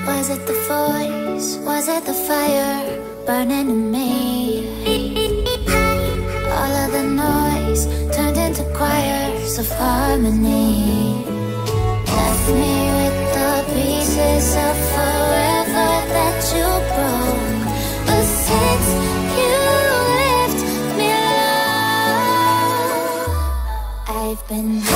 Was it the voice? Was it the fire burning in me? All of the noise turned into choirs of harmony. Left me with the pieces of forever that you broke. But since you left me alone, I've been